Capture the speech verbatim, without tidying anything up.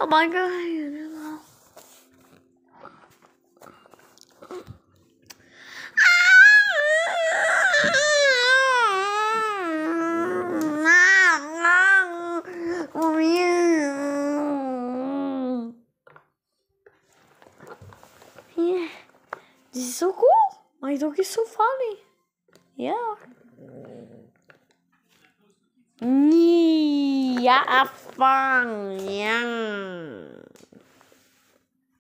Oh my god. Yeah. This is so cool. My dog is so funny. Yeah. Yeah, fun. Yeah.